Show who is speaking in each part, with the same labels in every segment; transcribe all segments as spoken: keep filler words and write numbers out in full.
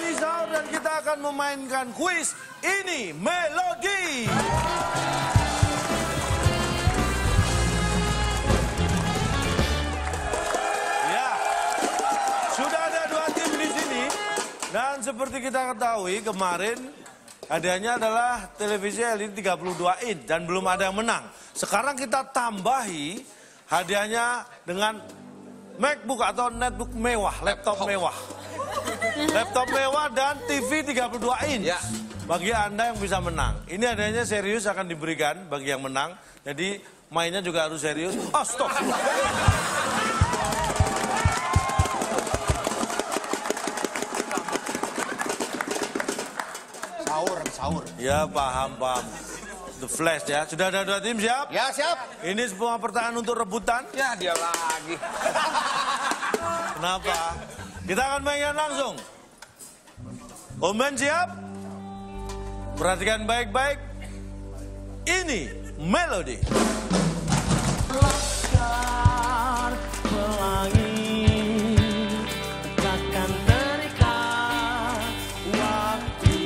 Speaker 1: kembali sahur dan kita akan memainkan kuis Ini Melodi. Ya, sudah ada dua tim di sini dan seperti kita ketahui kemarin hadiahnya adalah televisi L E D tiga puluh dua inch dan belum ada yang menang. Sekarang kita tambahi hadiahnya dengan MacBook atau netbook mewah, laptop mewah. Laptop mewah dan T V tiga puluh dua inch. Ya. Bagi Anda yang bisa menang. Ini hadiahnya serius akan diberikan bagi yang menang. Jadi mainnya juga harus serius. Oh, stop.
Speaker 2: Sahur, sahur.
Speaker 1: Ya, paham, paham. The Flash ya. Sudah ada dua tim siap?
Speaker 2: Ya, siap.
Speaker 1: Ini sebuah pertanyaan untuk rebutan.
Speaker 3: Ya, dia lagi.
Speaker 1: Kenapa? Kita akan mainkan langsung. Omen siap? Perhatikan baik-baik. Ini Melodi.
Speaker 4: Laskar Pelangi takkan terikat waktu.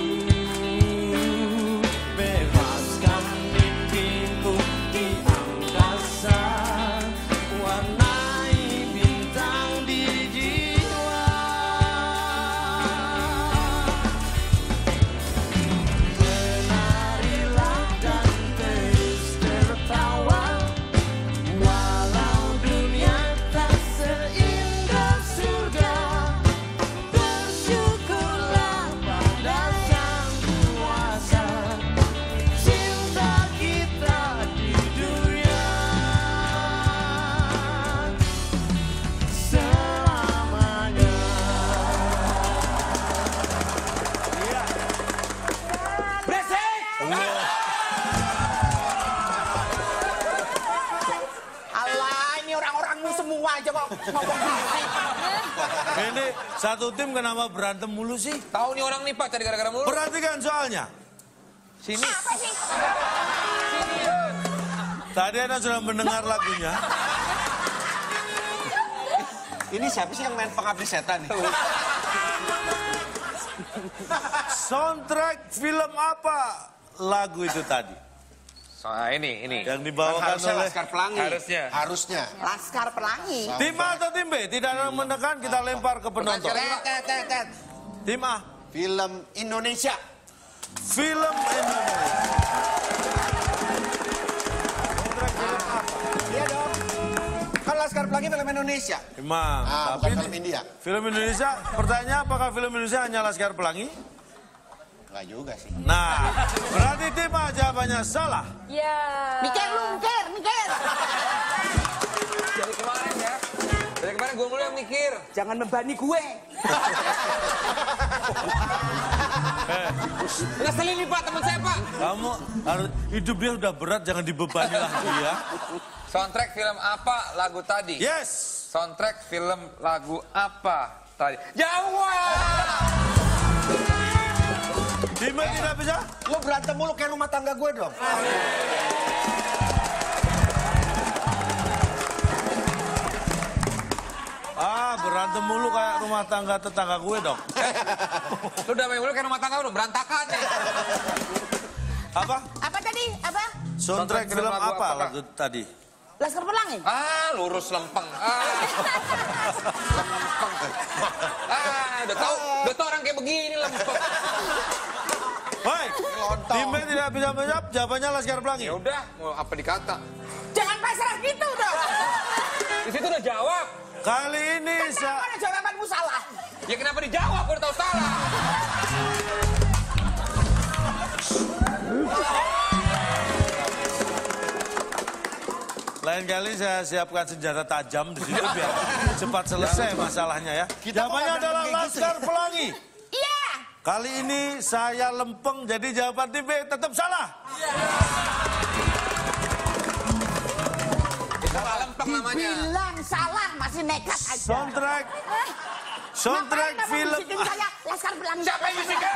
Speaker 4: Bebaskan mimpimu di angkasa, warnai bintang di jiwa. Menarilah dan terus tertawa, walau dunia tak seindah surga. Bersyukurlah pada Sang Kuasa, cinta kita di dunia selamanya.
Speaker 3: Beresik!
Speaker 2: Alah, ini orang-orangmu semua aja kok ngomong berisik.
Speaker 1: Ini satu tim kenapa berantem mulu sih?
Speaker 3: Tahu nih orang nih Pak, tadi gara-gara mulu.
Speaker 1: Perhatikan soalnya.
Speaker 3: Sini.
Speaker 1: Tadi Anda sudah mendengar lagunya.
Speaker 2: Ini siapa sih yang main pengabdi setan nih?
Speaker 1: Soundtrack film apa lagu itu tadi?
Speaker 3: Soal ini, ini.
Speaker 1: Yang dibawakan
Speaker 2: Harusnya
Speaker 1: oleh
Speaker 2: Laskar Pelangi.
Speaker 3: Harusnya.
Speaker 2: Harusnya.
Speaker 5: Laskar Pelangi.
Speaker 1: tim A atau tim B? Tidak ada yang menekan, kita lempar ke penonton.
Speaker 2: Tet, tet, tet, tet.
Speaker 1: Tim A,
Speaker 2: Film Indonesia.
Speaker 1: film Indonesia. Soundtrack film apa?
Speaker 2: Iya dong. Kan Laskar Pelangi film Indonesia.
Speaker 1: Emang,
Speaker 2: Ah,
Speaker 1: tapi
Speaker 2: bukan film India.
Speaker 1: film Indonesia, pertanyaannya apakah film Indonesia hanya Laskar Pelangi?
Speaker 2: Enggak juga sih.
Speaker 1: Nah, berarti tim A jawabannya salah.
Speaker 5: Ya. Mikir lu, mikir, mikir.
Speaker 3: Dari kemarin ya. Dari kemarin gue mulu yang mikir.
Speaker 5: Jangan membani gue.
Speaker 3: Ngeselin nih Pak, teman saya Pak.
Speaker 1: Kamu harus hidupnya udah berat, jangan dibebani lagi ya.
Speaker 3: Soundtrack film apa lagu tadi?
Speaker 1: Yes.
Speaker 3: Soundtrack film lagu apa tadi? Jawab!
Speaker 1: Tim B tidak bisa?
Speaker 2: Lo berantem mulu kayak rumah tangga gue dong.
Speaker 1: Ah, berantem mulu kayak rumah tangga tetangga gue dong.
Speaker 3: Lu udah main mulu kayak rumah tangga udah berantakan nih.
Speaker 1: Apa?
Speaker 5: Apa tadi? Apa?
Speaker 1: Soundtrack film
Speaker 3: lagu
Speaker 1: apa
Speaker 3: apa,
Speaker 1: lagu tadi?
Speaker 5: Laskar Pelangi.
Speaker 3: Ah, lurus lempeng. Ah, lempeng. Ah, udah tahu, udah tahu orang kayak begini lempeng.
Speaker 1: Baik, tim B tidak bisa menjawab, jawabannya Laskar Pelangi.
Speaker 3: Ya udah, mau apa dikata?
Speaker 5: Jangan pasrah gitu dong.
Speaker 3: Di situ udah jawab.
Speaker 1: Kali ini
Speaker 5: Kenapa
Speaker 1: sa
Speaker 5: ada jawabanmu salah?
Speaker 3: Ya kenapa dijawab? Udah tahu salah.
Speaker 1: lain kali saya siapkan senjata tajam di situ biar cepat selesai masalahnya ya.
Speaker 2: Kita
Speaker 1: Jawabannya
Speaker 2: kok
Speaker 1: adalah
Speaker 2: berantem kayak gitu
Speaker 1: Laskar Pelangi.
Speaker 5: Iya.
Speaker 1: Kali ini saya lempeng, jadi jawaban tim B tetap salah.
Speaker 3: Itu nggak lempeng namanya.
Speaker 5: Bilang salah masih nekat aja.
Speaker 1: Soundtrack, soundtrack
Speaker 5: Ngapain kamu
Speaker 1: film,
Speaker 5: bisikin saya Laskar Pelangi?
Speaker 3: Siapa yang bisikin?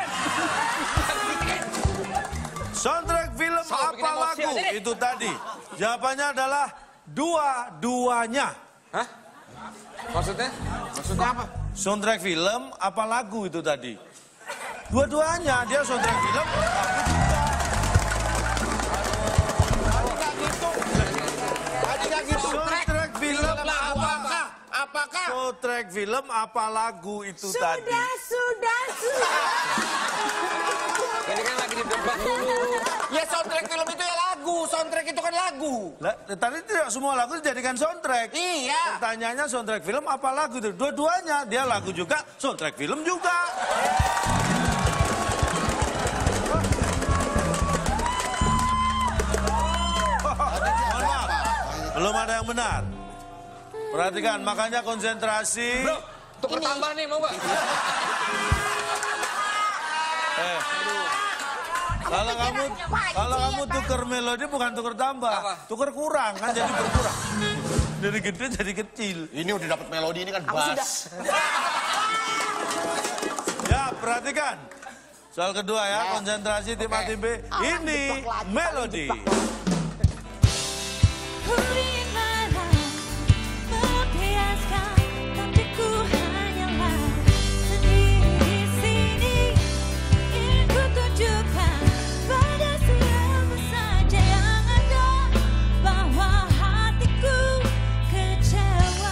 Speaker 1: soundtrack film
Speaker 3: Salah bikin
Speaker 1: apa
Speaker 3: emosi
Speaker 1: lagu
Speaker 3: aja deh.
Speaker 1: itu tadi? Jawabannya adalah dua-duanya.
Speaker 3: Hah? Maksudnya? Maksudnya apa?
Speaker 1: Soundtrack film apa lagu itu tadi? Dua-duanya, dia soundtrack film, lagu juga.
Speaker 2: Tadi nggak gitu. Tadi nggak gitu.
Speaker 1: Soundtrack film,
Speaker 2: Apakah? Apakah?
Speaker 1: soundtrack film apa lagu itu tadi?
Speaker 5: Sudah, sudah, sudah.
Speaker 3: Ini kan lagi di debat dulu.
Speaker 2: Ya soundtrack film itu ya lagu. Soundtrack itu kan lagu.
Speaker 1: Lah, tadi tidak semua lagu dijadikan soundtrack.
Speaker 2: Iya.
Speaker 1: Pertanyaannya soundtrack film apa lagu itu? Dua-duanya, dia lagu juga, soundtrack film juga. Mohon maaf, belum ada yang benar. Perhatikan, makanya konsentrasi.
Speaker 3: Bro, tuker tambah nih, mau nggak?
Speaker 1: Eh, kalau kamu kalau kamu tuker melodi bukan tuker tambah,
Speaker 3: Apa?
Speaker 1: tuker kurang kan jadi berkurang. Dari gede jadi kecil.
Speaker 2: Ini udah dapat melodi ini kan bass.
Speaker 1: Ya, perhatikan. Soal kedua ya, konsentrasi tim A tim B. Ini melodi.
Speaker 6: Ku ingin marah, membiaskan, tapi ku hanyalah sendiri di sini. Ingin ku tunjukkan pada siapa saja yang ada bahwa hatiku kecewa.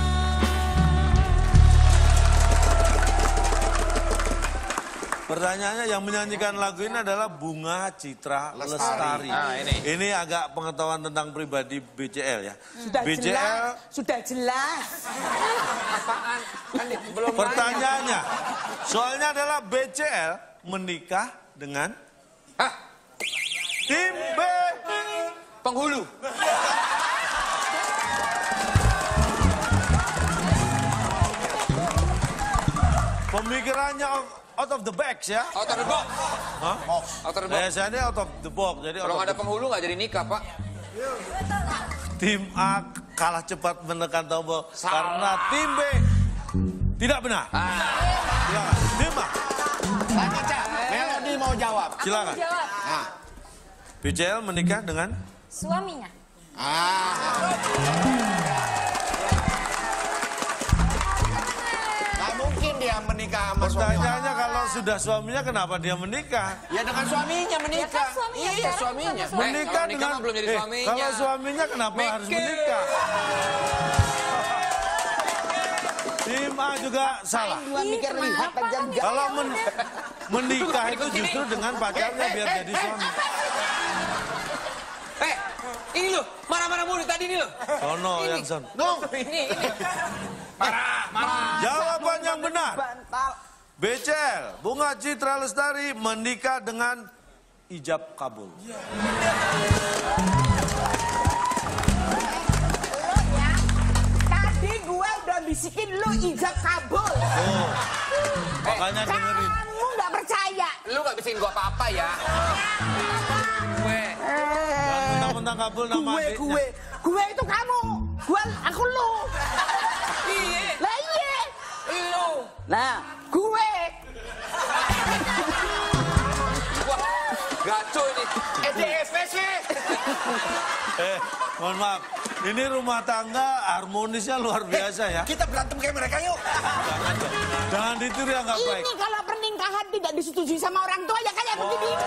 Speaker 1: Pertanyaannya yang menyanyikan lagu ini adalah Bunga Citra Lestari.
Speaker 3: Ah, ini.
Speaker 1: Ini agak pengetahuan tentang pribadi B C L ya.
Speaker 5: Sudah
Speaker 1: B C L,
Speaker 5: jelas, sudah jelas.
Speaker 3: Apaan? Kan di- belum
Speaker 1: pertanyaannya, soalnya adalah B C L menikah dengan
Speaker 3: Hah?
Speaker 1: tim B.
Speaker 3: Penghulu.
Speaker 1: Pemikirannya out of the box ya.
Speaker 3: Out of the box.
Speaker 1: Hah?
Speaker 3: Out of the box.
Speaker 1: Biasanya out of the box. Jadi out
Speaker 3: Kalau
Speaker 1: of
Speaker 3: nggak ada
Speaker 1: the-
Speaker 3: penghulu nggak jadi nikah, Pak.
Speaker 1: tim A kalah cepat menekan tombol karena tim B tidak benar. Silakan. Tim A,
Speaker 2: Tanya, Cak. Melodi mau jawab.
Speaker 1: silakan.
Speaker 5: Jawab.
Speaker 2: Nah.
Speaker 1: B C L menikah dengan
Speaker 5: Suaminya.
Speaker 2: Ah. Nggak mungkin dia menikah sama suami.
Speaker 1: pertanyaannya kalau sudah suaminya kenapa dia menikah?
Speaker 2: Ya dengan suaminya menikah.
Speaker 5: Ya kan suaminya,
Speaker 2: Iya,
Speaker 5: sekarang
Speaker 2: suaminya.
Speaker 5: sama suami.
Speaker 1: Menikah
Speaker 3: kalau nikah
Speaker 1: dengan
Speaker 3: mah belum jadi
Speaker 1: Eh,
Speaker 3: suaminya.
Speaker 1: kalau suaminya kenapa harus
Speaker 3: Mikir.
Speaker 1: menikah? Tim A juga salah.
Speaker 5: Dua mikir lihat aja enggak.
Speaker 1: Kalau men- menikah itu justru dengan pacarnya biar jadi suami.
Speaker 3: Eh, ini loh, marah-marah mulu tadi ini loh.
Speaker 1: Sono yang son.
Speaker 2: Nung.
Speaker 3: Ini, ini. Marah, marah.
Speaker 1: Jawaban yang benar.
Speaker 5: Bantal.
Speaker 1: B C L, Bunga Citra Lestari menikah dengan ijab kabul.
Speaker 5: Lo ya, tadi gue udah bisikin lu ijab kabul.
Speaker 1: Oh, makanya dengerin.
Speaker 5: Kamu nggak percaya.
Speaker 3: Lu nggak bisikin gua apa-apa ya. Gue.
Speaker 1: Jangan mentang-mentang kabul nama
Speaker 5: Gue,
Speaker 1: adiknya.
Speaker 5: gue, gue itu kamu. Gue, aku lu.
Speaker 3: Iya,
Speaker 5: Lah iya.
Speaker 3: lu.
Speaker 5: Nah, gue.
Speaker 3: Wah, gaco ini.
Speaker 2: E D F sih.
Speaker 1: Eh, mohon maaf. Ini rumah tangga harmonisnya luar biasa ya.
Speaker 2: Kita berantem kayak mereka yuk.
Speaker 1: Jangan, jangan ditiru yang nggak baik.
Speaker 5: Ini kalau pernikahan tidak disetujui sama orang tua ya kayak begini ini.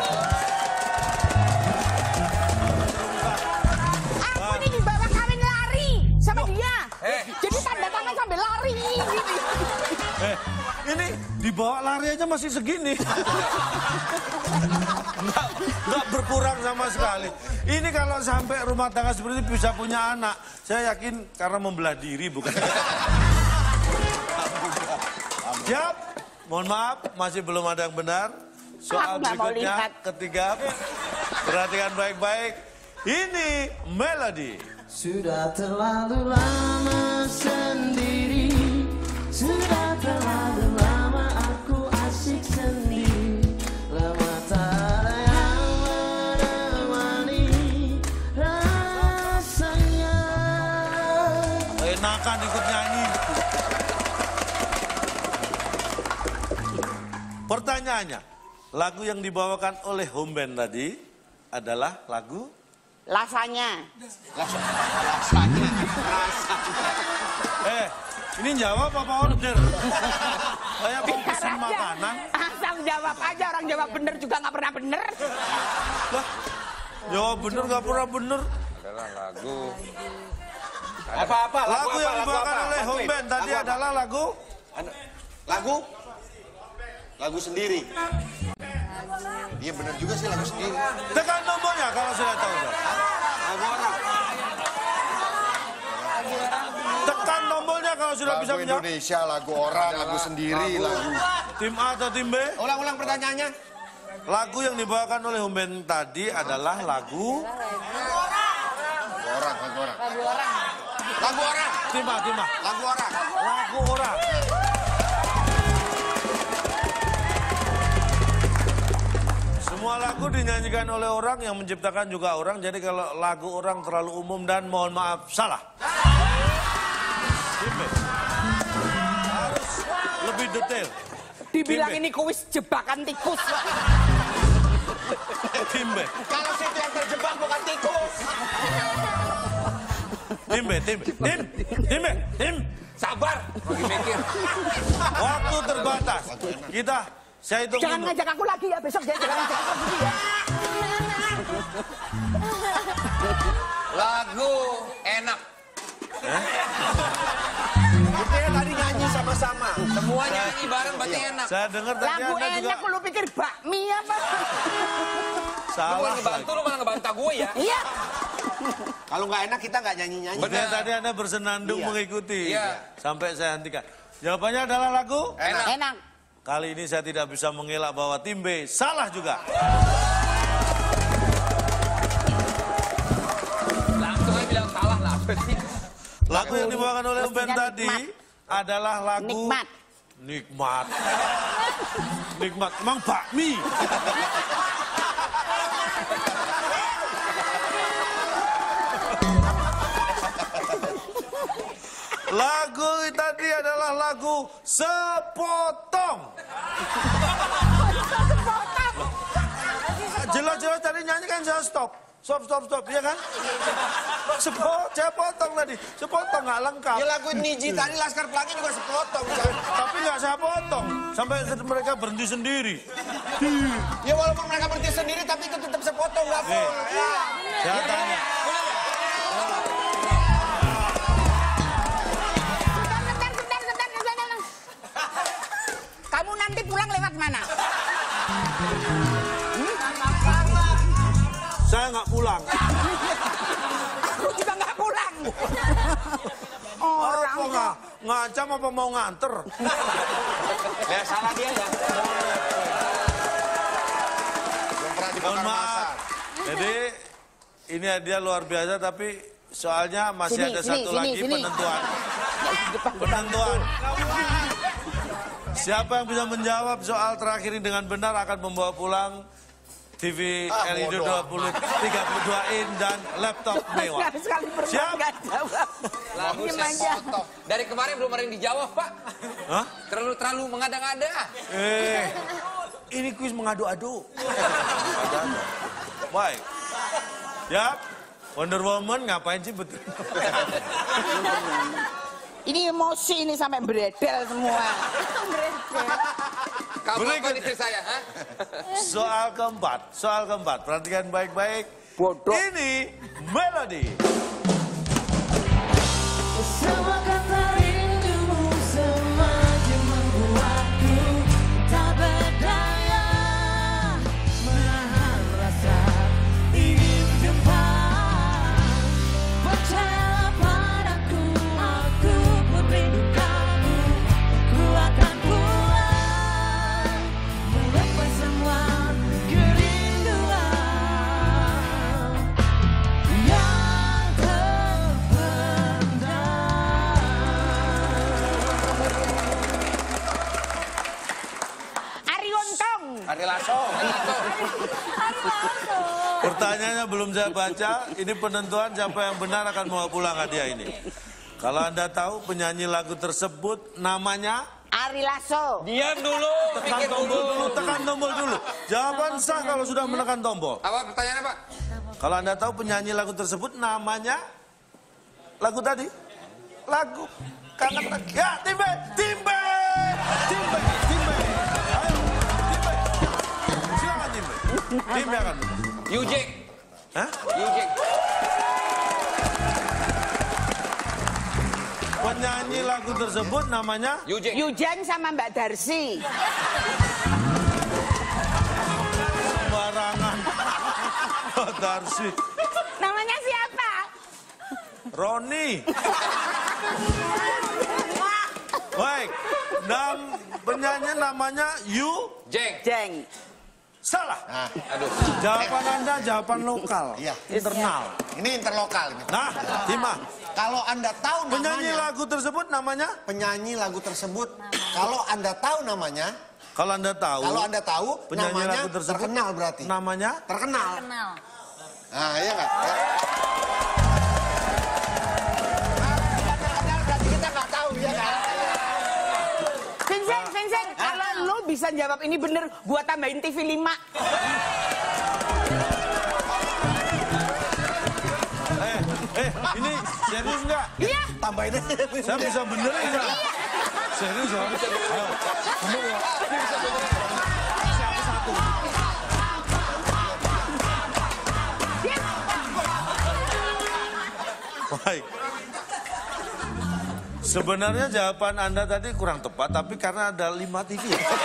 Speaker 5: Aku ini dibawa kawin lari sama dia.
Speaker 3: Eh.
Speaker 5: Jadi tanda tangan sambil lari. Gitu.
Speaker 1: Eh, ini dibawa lari aja masih segini. Nggak, nggak berkurang sama sekali. Ini kalau sampai rumah tangga seperti ini bisa punya anak, saya yakin karena membelah diri bukan. Siap? Mohon maaf, masih belum ada yang benar. Soal
Speaker 5: Aku nggak mau
Speaker 1: berikutnya,
Speaker 5: lihat.
Speaker 1: ketiga, perhatikan baik-baik. Ini melodi.
Speaker 4: Sudah terlalu lama sendiri, sudah terlalu lama aku asik sendiri, lama tak ada yang menemani rasanya.
Speaker 1: Enakan ikut nyanyi. Pertanyaannya, lagu yang dibawakan oleh home band tadi adalah lagu
Speaker 5: Lasanya.
Speaker 1: Eh, ini jawab apa order? Kayak mau pesen makanan.
Speaker 5: Asal jawab aja, orang jawab bener juga nggak pernah bener.
Speaker 1: Lah, jawab bener gak pernah bener.
Speaker 3: Adalah lagu.
Speaker 2: Apa-apa?
Speaker 1: Lagu yang dibawakan oleh home band tadi adalah lagu
Speaker 7: Lagu? Lagu sendiri. Iya benar juga sih lagu sendiri.
Speaker 1: tekan nomornya kalau sudah tahu.
Speaker 7: Lagu orang.
Speaker 1: Tekan nomornya kalau sudah
Speaker 7: Lagu
Speaker 1: bisa menjawab.
Speaker 7: Indonesia, lagu orang, lagu sendiri, lagu.
Speaker 1: Tim A atau tim B?
Speaker 2: Ulang-ulang pertanyaannya.
Speaker 1: Lagu yang dibawakan oleh home band tadi adalah lagu
Speaker 7: Lagu orang, lagu orang.
Speaker 5: Lagu orang.
Speaker 7: Lagu orang.
Speaker 1: tim A, tim A.
Speaker 7: Lagu orang.
Speaker 1: Lagu orang. Semua lagu dinyanyikan oleh orang yang menciptakan juga orang. Jadi kalau lagu orang terlalu umum dan mohon maaf salah. Tim B. Harus lebih detail.
Speaker 5: Dibilang
Speaker 1: Tim B.
Speaker 5: ini kuis jebakan tikus.
Speaker 1: Tim B.
Speaker 2: Kalau situ yang terjebak bukan tikus.
Speaker 1: Tim B, tim B, tim, tim B, tim.
Speaker 3: Sabar, lagi mikir.
Speaker 1: Waktu terbatas. Kita, saya hitung
Speaker 5: Jangan
Speaker 1: dulu.
Speaker 5: ngajak aku lagi ya besok ya. Jangan ngajak aku lagi ya.
Speaker 3: Lagu enak.
Speaker 2: Itu ya tadi nyanyi sama-sama.
Speaker 3: Semua nyanyi bareng berarti enak.
Speaker 1: Saya dengar tadi
Speaker 5: Lagu
Speaker 1: Anda juga
Speaker 5: enak lu pikir bakmi apa?
Speaker 3: Lu
Speaker 1: salah.
Speaker 3: mau ngebantu, lu malah ngebantah gue ya.
Speaker 5: Iya.
Speaker 2: Kalau nggak enak kita nggak nyanyi-nyanyi.
Speaker 1: Benar tadi Anda bersenandung
Speaker 2: Iya.
Speaker 1: mengikuti.
Speaker 3: Iya.
Speaker 1: Sampai saya hentikan. Jawabannya adalah lagu.
Speaker 3: Enak.
Speaker 5: Enak.
Speaker 1: Kali ini saya tidak bisa mengelak bahwa tim B salah juga.
Speaker 3: Langsung aja bilang salah lah. Apa sih?
Speaker 1: Lagu yang dibawakan oleh band
Speaker 5: Mestinya
Speaker 1: tadi
Speaker 5: nikmat.
Speaker 1: adalah lagu
Speaker 5: Nikmat.
Speaker 1: Nikmat. Nikmat. Emang bakmi. Lagu tadi adalah lagu Sepotong. Jelas-jelas tadi nyanyi kan saya stop. Stop, stop, stop, iya kan? Sepotong, saya potong tadi. Sepotong nggak lengkap.
Speaker 2: Ya lagu Niji tadi Laskar Pelangi juga sepotong.
Speaker 1: Tapi nggak saya potong. Sampai mereka berhenti sendiri.
Speaker 2: Ya walaupun mereka berhenti sendiri tapi itu tetap sepotong nggak full. Ya.
Speaker 1: Saya tanya.
Speaker 5: Sebentar, sebentar, sebentar, sebentar. Kamu nanti pulang lewat mana?
Speaker 1: Saya nggak pulang.
Speaker 5: Aku juga nggak pulang.
Speaker 1: Orang
Speaker 5: Orang
Speaker 1: apa nggak ngacam apa mau nganter?
Speaker 2: Ya salah dia ya.
Speaker 7: Belum pernah
Speaker 1: Mohon
Speaker 7: dibakar
Speaker 1: maaf.
Speaker 7: masar.
Speaker 1: Jadi ini hadiah luar biasa tapi soalnya masih
Speaker 5: Sini,
Speaker 1: ada
Speaker 5: sini,
Speaker 1: satu
Speaker 5: sini,
Speaker 1: lagi
Speaker 5: sini.
Speaker 1: penentuan. Penentuan. Siapa yang bisa menjawab soal terakhir ini dengan benar akan membawa pulang T V
Speaker 7: Ah,
Speaker 1: L E D
Speaker 7: bodoh
Speaker 1: dua puluh tiga puluh dua in dan laptop mewah.
Speaker 5: Sekali sekali pernah
Speaker 1: Siap?
Speaker 5: nggak jawab.
Speaker 3: Lagu
Speaker 5: Diem aja.
Speaker 3: sepotong. Dari kemarin belum ada yang dijawab, Pak.
Speaker 1: Hah?
Speaker 3: Terlalu terlalu mengada-ngada.
Speaker 1: Eh, ini kuis mengadu-adu. Mengadu-adu. Baik. Siap? Wonder Woman ngapain sih betul?
Speaker 5: Ini emosi ini sampai beredel semua.
Speaker 3: Kamu apa
Speaker 1: Berikut.
Speaker 3: nih istri saya, ha?
Speaker 1: Soal keempat, soal keempat. Perhatikan baik-baik.
Speaker 5: Bodoh.
Speaker 1: Ini melodi.
Speaker 4: Semua kata rindumu semakin membuatku tak berdaya menahan rasa ingin jumpa. Percayalah padaku, aku pun rindu kamu. Ku akan pulang melepas semua kerinduan yang terpendam.
Speaker 5: Ari Untung.
Speaker 2: Ari Lasso.
Speaker 1: Pertanyaannya belum saya baca. Ini penentuan siapa yang benar akan membawa pulang hadiah ini. Kalau Anda tahu penyanyi lagu tersebut namanya,
Speaker 5: Ari Lasso.
Speaker 3: Diam dulu,
Speaker 1: tekan
Speaker 3: pikir
Speaker 1: tombol
Speaker 3: dulu.
Speaker 1: dulu, tekan tombol dulu. Jawaban sah kalau sudah menekan tombol.
Speaker 3: Apa pertanyaannya, Pak?
Speaker 1: Kalau Anda tahu penyanyi lagu tersebut namanya, lagu tadi, lagu kangen lagi. Ya, tim B, tim B. Timbe, Timbe. Ayo, Timbe. Silakan Timbe. Timbe akan.
Speaker 3: Yujek.
Speaker 1: Hah?
Speaker 3: Yujek.
Speaker 1: Penyanyi lagu tersebut namanya
Speaker 3: Yujek.
Speaker 2: Yujeng sama Mbak Darsi.
Speaker 1: Sembarangan. Darsi.
Speaker 5: Namanya siapa?
Speaker 1: Roni. Baik. Nam penyanyi namanya Yu.
Speaker 3: Jeng.
Speaker 2: Jeng.
Speaker 1: Salah.
Speaker 7: Nah,
Speaker 3: Aduh.
Speaker 1: Jawaban Anda jawaban lokal.
Speaker 7: Iya.
Speaker 1: Internal.
Speaker 7: ini interlokal. Ini.
Speaker 1: Nah, Tima.
Speaker 7: Kalau Anda tahu
Speaker 1: Penyanyi
Speaker 7: namanya,
Speaker 1: lagu tersebut namanya?
Speaker 7: penyanyi lagu tersebut, kalau Anda tahu namanya,
Speaker 1: Kalau Anda tahu.
Speaker 7: kalau Anda tahu
Speaker 1: penyanyi
Speaker 7: namanya
Speaker 1: lagu tersebut
Speaker 7: terkenal berarti.
Speaker 1: Namanya?
Speaker 7: Terkenal.
Speaker 5: Kenal.
Speaker 7: Nah, iya nggak? Ya. Terkenal berarti kita nggak tahu, ya kan?
Speaker 2: Vincent, Vincent, kalau lu bisa jawab ini bener, gua tambahin T V lima.
Speaker 1: Eh, eh, ini serius nggak?
Speaker 2: Iya.
Speaker 7: Tambahin aja.
Speaker 1: Saya bisa benerin nggak? Serius ya? Ayo, bener ya? Siapa satu? Baik. Sebenarnya jawaban Anda tadi kurang tepat, tapi karena ada lima T V.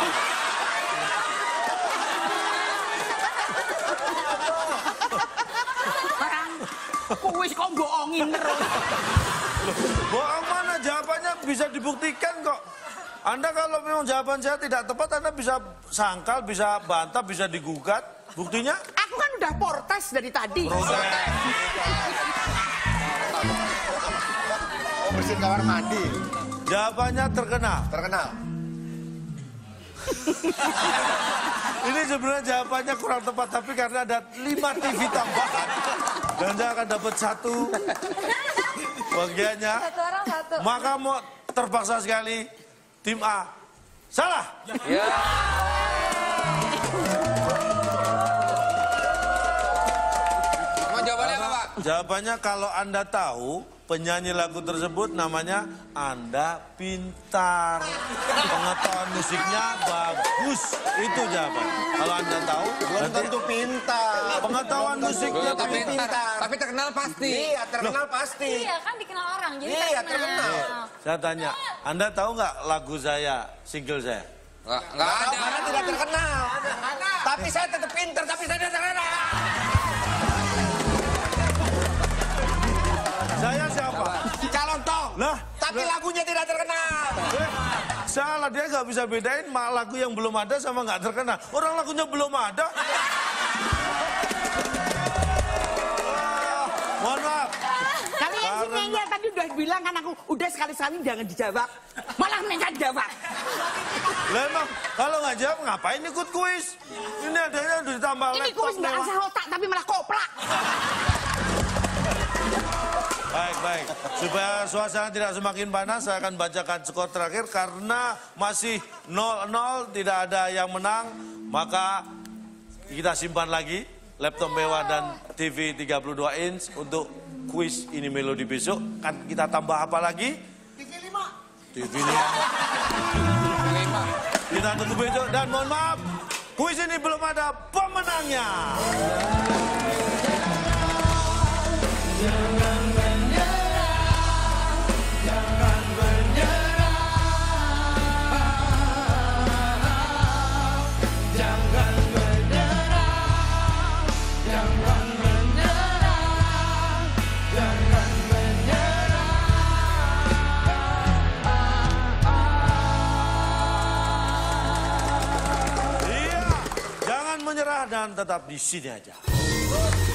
Speaker 2: Kuis kok bohongin terus.
Speaker 1: Bohong mana? Jawabannya bisa dibuktikan kok. Anda kalau memang jawaban saya tidak tepat, Anda bisa sangkal, bisa bantah, bisa digugat. Buktinya?
Speaker 2: Aku kan udah protes dari tadi.
Speaker 7: Oh, bersihin kamar mandi.
Speaker 1: Jawabannya terkenal.
Speaker 7: Terkenal.
Speaker 1: Ini sebenarnya jawabannya kurang tepat, tapi karena ada lima T V tambahan. Dan saya akan dapat satu bagiannya.
Speaker 5: Satu orang satu.
Speaker 1: Maka mau terpaksa sekali tim A. Salah.
Speaker 3: Ya. Emang jawabannya apa, Pak?
Speaker 1: Jawabannya kalau Anda tahu penyanyi lagu tersebut namanya Anda pintar. Pengetahuan musiknya bagus. Itu jawaban. Kalau Anda tahu,
Speaker 7: Belum
Speaker 1: berarti
Speaker 7: tentu pintar.
Speaker 1: pengetahuan musiknya
Speaker 3: Tapi,
Speaker 1: pintar.
Speaker 3: pintar. Tapi terkenal pasti.
Speaker 7: Iya, terkenal pasti.
Speaker 5: Iya kan dikenal orang, jadi
Speaker 7: Iya,
Speaker 5: terkenal.
Speaker 7: terkenal.
Speaker 1: Saya tanya, Anda tahu nggak lagu saya, single saya?
Speaker 3: Nggak, nggak
Speaker 7: Tahu
Speaker 3: ada.
Speaker 7: karena tidak terkenal. Tapi saya tetap pintar, tapi saya tidak terkenal.
Speaker 1: Saya siapa?
Speaker 7: Calon tong.
Speaker 1: Lah,
Speaker 7: Tapi lagunya tidak terkenal.
Speaker 1: eh, salah, dia nggak bisa bedain mak lagu yang belum ada sama nggak terkenal. Orang lagunya belum ada. Ah, mohon maaf.
Speaker 2: Kalian sih
Speaker 1: Karena-
Speaker 2: nyanyi tadi udah bilang kan aku, udah sekali-sekali jangan dijawab. Malah minta jawab.
Speaker 1: Lah emang kalau nggak jawab ngapain ikut kuis? Ini adanya udah ditambah
Speaker 2: Ini
Speaker 1: laptop
Speaker 2: kuis nggak
Speaker 1: mewah.
Speaker 2: asal otak tapi malah koplak.
Speaker 1: Baik, baik. Supaya suasana tidak semakin panas, saya akan bacakan skor terakhir karena masih nol nol, tidak ada yang menang. Maka kita simpan lagi laptop mewah dan T V tiga puluh dua inch untuk kuis ini melodi besok. Kan kita tambah apa lagi? T V lima. T V lima.
Speaker 3: Lima.
Speaker 1: Kita tunggu besok dan mohon maaf, kuis ini belum ada pemenangnya. Iya, jangan menyerah dan tetap di sini aja.